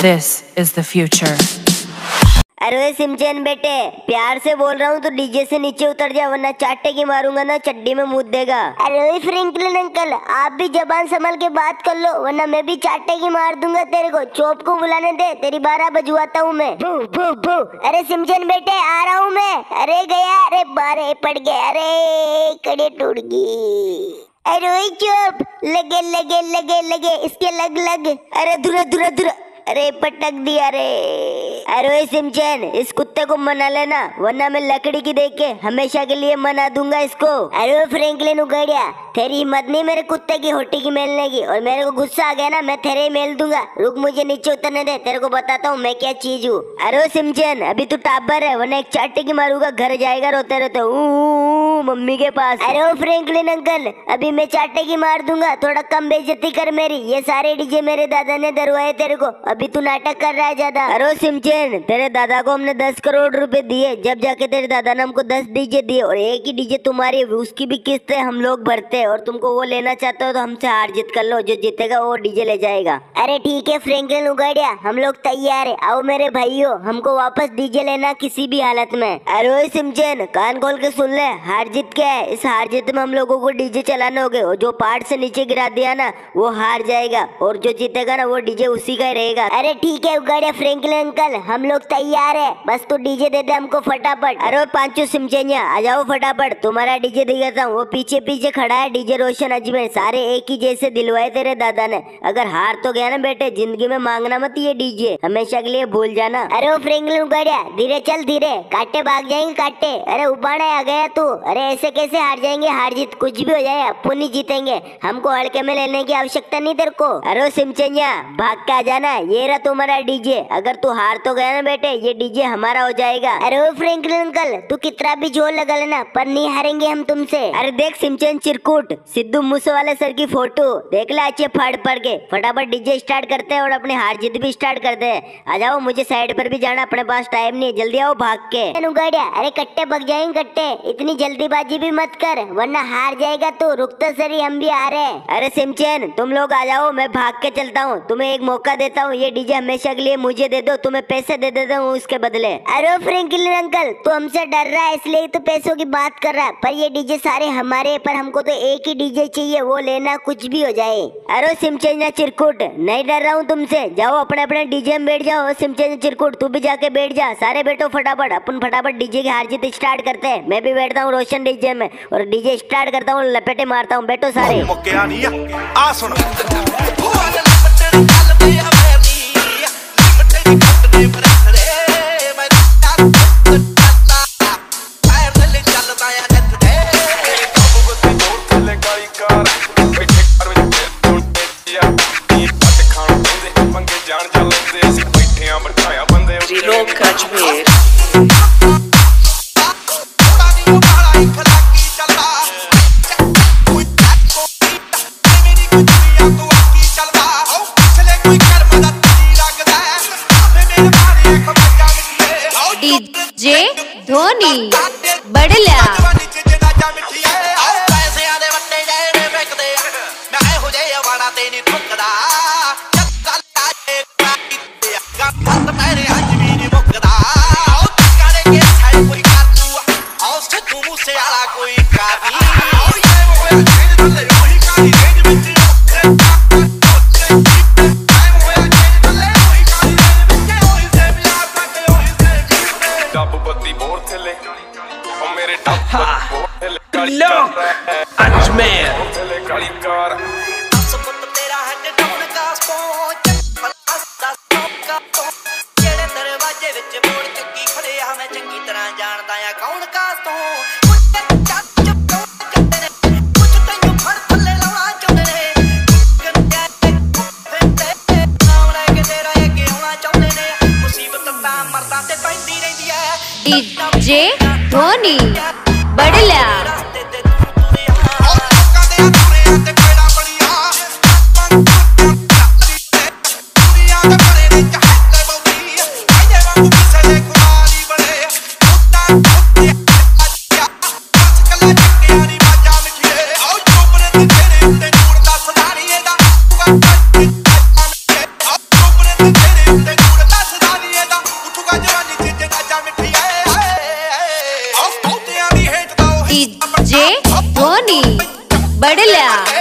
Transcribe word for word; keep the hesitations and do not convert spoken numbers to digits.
This is the future. अरे सिमचैन बेटे, प्यार से बोल रहा हूँ तो डीजे से नीचे उतर जा, वरना चाटे की मारूंगा ना चड्डी में मुद देगा। अरे फ्रैंकलिन अंकल, आप भी जबान संभल के बात कर लो, वरना मैं भी चाटे की मार दूंगा तेरे को। चोप को बुलाने दे, तेरी बारह बजवाता हूँ मैं। भू भू भू। अरे सिमचैन बेटे, आ रहा हूँ मैं। अरे गया, अरे बारह पड़ गया, अरे कड़े टूट गई। अरे चुप, लगे लगे लगे लगे इसके लग लग। अरे धुरा धुरा धुरा, अरे पटक दिया रे। अरे सिमचैन, इस कुत्ते को मना लेना, वरना मैं लकड़ी की देख के हमेशा के लिए मना दूंगा इसको। अरे फ्रैंकलिन उगड़िया, तेरी हिम्मत नहीं मेरे कुत्ते की होटी की मेलने की, और मेरे को गुस्सा आ गया ना, मैं तेरे ही मेल दूंगा। रुक, मुझे नीचे उतरने दे, तेरे को बताता हूँ मैं क्या चीज हूँ। अरे सिमचैन, अभी तू टाबर है, वरना एक चाटे की मारूंगा, घर जाएगा रोते रोते मम्मी के पास। अरे फ्रैंकलिन अंकल, अभी मैं चाटे की मार दूंगा, थोड़ा कम बेइज्जती कर मेरी। ये सारे डीजे मेरे दादा ने दरवाए तेरे को, अभी तू नाटक कर रहा है ज्यादा। अरे सिमचैन, तेरे दादा को हमने दस करोड़ रुपए दिए, जब जाके तेरे दादा ने हमको दस डीजे दिए, और एक ही डीजे तुम्हारी, उसकी भी किस्त है, हम लोग भरते हैं। और तुमको वो लेना चाहते हो तो हमसे हार जीत कर लो, जो जीतेगा वो डीजे ले जाएगा। अरे ठीक है फ्रैंकलिन उगाड़िया, हम लोग तैयार है, आओ मेरे भाइयों, हमको वापस डीजे लेना किसी भी हालत में। अरे सिमचैन, कान खोल के सुन ले, हार जीत क्या है, इस हार जीत में हम लोगों को डीजे चलाने होगे, और जो पार्ट से नीचे गिरा दिया ना वो हार जाएगा, और जो जीतेगा ना वो डीजे उसी का ही रहेगा। अरे ठीक है उगाड़िया फ्रैंकलिन अंकल, हम लोग तैयार है, बस तू डीजे दे दे हमको फटाफट। अरे पांचों सिमचैनिया, आ जाओ फटाफट, तुम्हारा डीजे दिखाता हूँ। वो पीछे पीछे खड़ा है डीजे रोशन अजमेर, सारे एक ही जैसे दिलवाए तेरे दादा ने। अगर हार तो गया ना बेटे, जिंदगी में मांगना मत ये डीजे, हमेशा के लिए भूल जाना। अरे फ्रैंकलिन उगाड़िया, धीरे चल धीरे, काटे भाग जाएंगे काटे। अरे उबाड़ा आ गया तू, अरे ऐसे कैसे हार जाएंगे, हार जीत कुछ भी हो जाए अपन ही जीतेंगे, हमको हल्के में लेने की आवश्यकता नहीं तेरे को। अरे सिमचैनिया, भाग के आ जाना, ये रहा तुम्हारा डीजे। अगर तू हार तो गया ना बेटे, ये डीजे हमारा हो जाएगा। अरे फ्रैंकलिन अंकल, तू कितना भी जोर लगा लेना, पर नहीं हारेंगे हम तुमसे। अरे देख सिमचैन चिरकुट, सिद्धू मूसे वाले सर की फोटो देख ले, अच्छे फाड़ पड़ के। फटाफट डीजे स्टार्ट करते हैं और अपनी हार जीत भी स्टार्ट करते हैं। आ जाओ, मुझे साइड पर भी जाना, अपने पास टाइम नहीं है, जल्दी आओ भाग के। उगाड़िया, अरे कट्टे भग जाएंगे कट्टे, इतनी जल्दीबाजी भी मत कर, वरना हार जाएगा तू। रुक तो सही, हम भी आ रहे हैं। अरे सिमचैन, तुम लोग आ जाओ, मैं भाग के चलता हूँ, तुम्हें एक मौका देता हूँ, ये डीजे हमेशा के लिए मुझे दे दो, तुम्हें पैसे दे देता हूँ उसके बदले। अरे फ्रैंकलिन अंकल, तू हमसे डर रहा है इसलिए तो पैसों की बात कर रहा है, पर ये डीजे सारे हमारे, पर हमको तो एक ही डीजे चाहिए, वो लेना कुछ भी हो जाए। अरे सिमचैन चिरकुट, नहीं डर रहा हूँ तुमसे, जाओ अपने अपने डीजे में बैठ जाओ। सिमचैन चिरकुट, तू भी जाके बैठ जा, सारे बैठो फटाफट, अपन फटाफट डीजे की हार जीत स्टार्ट करते हैं। मैं भी बैठता हूँ रोशन डीजे में, और डीजे स्टार्ट करता हूँ, लपेटे मारता हूँ, बैठो सारे। डीजे धोनी बड़ला डीजे धोनी बड़ला Thank you. बडल्या